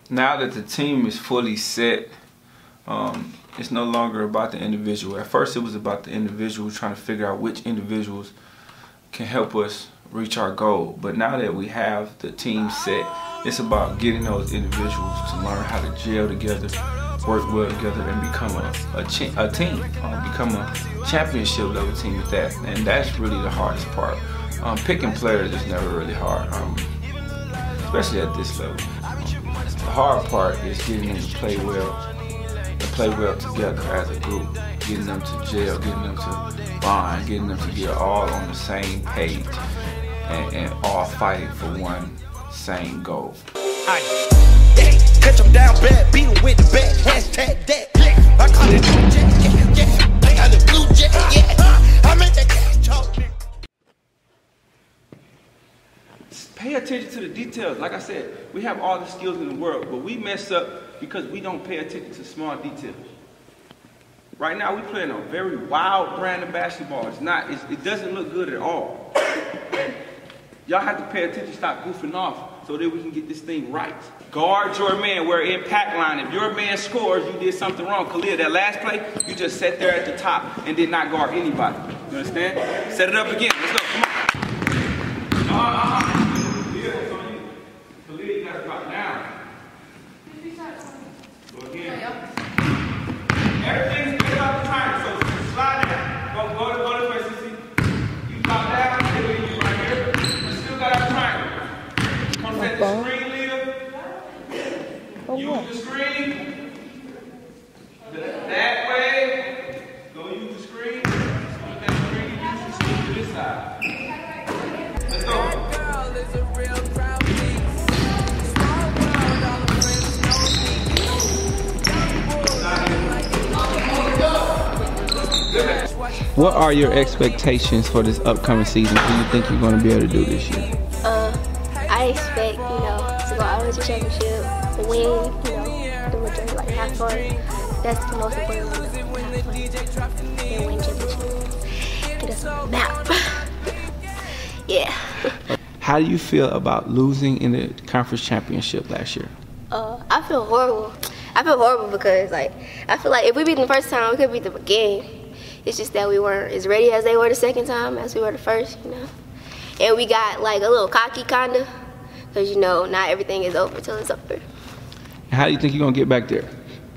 Now that the team is fully set, it's no longer about the individual. At first it was about the individual, trying to figure out which individuals can help us reach our goal. But now that we have the team set, it's about getting those individuals to learn how to gel together, work well together, and become a team, become a championship level team at that. And that's really the hardest part. Picking players is never really hard, especially at this level. The hard part is getting them to play well together as a group, getting them to gel, getting them to bond, getting them to get all on the same page and all fighting for one same goal. Catch them down bad, beat them with the bat, hashtag that. I call it blue jet, yeah. I got the blue jet, yeah. I make that cash talk. Pay attention to the details. Like I said, we have all the skills in the world, but we mess up because we don't pay attention to small details. Right now, we're playing a very wild brand of basketball. It doesn't look good at all. Y'all have to pay attention, stop goofing off, so that we can get this thing right. Guard your man. We're in pack line. If your man scores, you did something wrong. Khalil, that last play, you just sat there at the top and did not guard anybody. You understand? Set it up again. Let's go. Come on. Drop down. Go again. Everything's good about the time, so slide down. Go to the place, you drop down, stay with you right here. You still got our triangle. Come set the screen, leader. Use the screen. That way. Go use the screen. Use that screen, use the screen to this side. Let's go. What are your expectations for this upcoming season? What do you think you're going to be able to do this year? I expect, to go out to the championship, win, the majority, like have fun. That's the most important thing. Have fun and win championship. Get us on the map. Yeah. How do you feel about losing in the conference championship last year? I feel horrible. I feel horrible because, I feel like if we beat them the first time, we could beat them again. It's just that we weren't as ready as they were the second time as we were the first, And we got, a little cocky, kind of, because, not everything is over till it's over. How do you think you're going to get back there?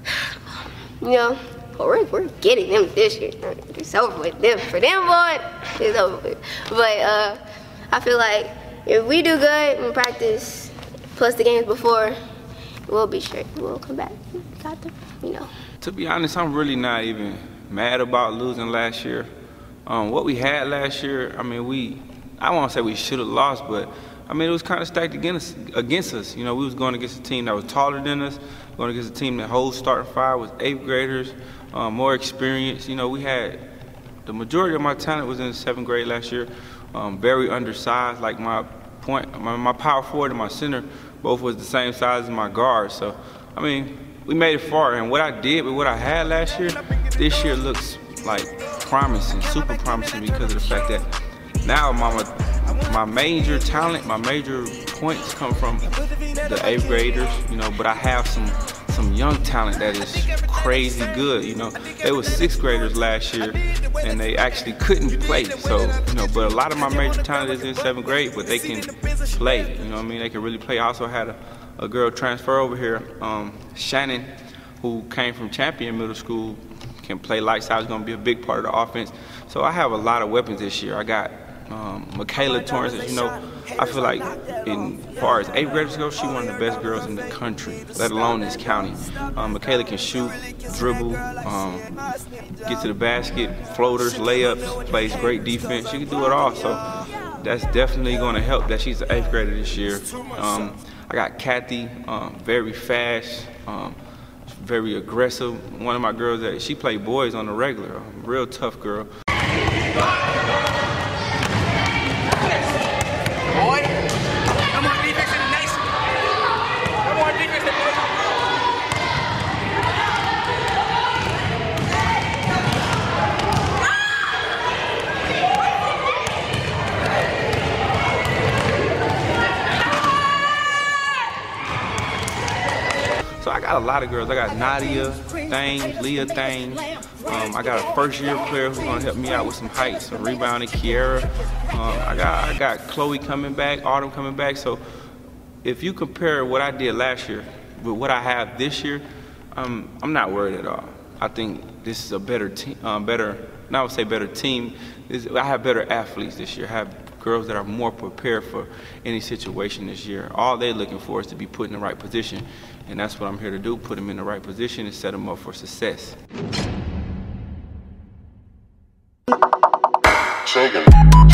We're getting them this year. It's over with them. For them, boy, it's over with. But I feel like if we do good in practice, plus the games before, we'll be straight. We'll come back. Got them, To be honest, I'm really not even mad about losing last year. What we had last year, I won't say we should have lost, but it was kind of stacked against us. We was going against a team that was taller than us, going against a team that whole starting five was 8th graders, more experience. We had the majority of my talent was in the 7th grade last year, very undersized. Like my power forward and my center both was the same size as my guard. So, we made it far, and what I did with what I had last year, this year looks promising, super promising, because of the fact that now my major talent, my major points come from the 8th graders, but I have some young talent that is crazy good. They were 6th graders last year and they actually couldn't play. So, but a lot of my major talent is in 7th grade, but they can play, they can really play. I also had a girl transfer over here, Shannon, who came from Champion Middle School, can play lights out, is going to be a big part of the offense. So I have a lot of weapons this year. I got Michaela Torrance, I feel like as far as 8th graders go, she's one of the best girls in the country, let alone this county. Michaela can shoot, dribble, get to the basket, floaters, layups, plays great defense. She can do it all. So that's definitely going to help that she's an 8th grader this year. I got Kathy, very fast, very aggressive. One of my girls, she played boys on the regular, real tough girl. I got a lot of girls. I got Nadia Thames, Leah Thames. I got a first-year player who's gonna help me out with some height, some rebounding, Kiera. I got Chloe coming back, Autumn coming back. So if you compare what I did last year with what I have this year, I'm not worried at all. I think this is a better team, I would say better team. I have better athletes this year. I have girls that are more prepared for any situation this year. All they're looking for is to be put in the right position, and that's what I'm here to do, put them in the right position and set them up for success. Shaking.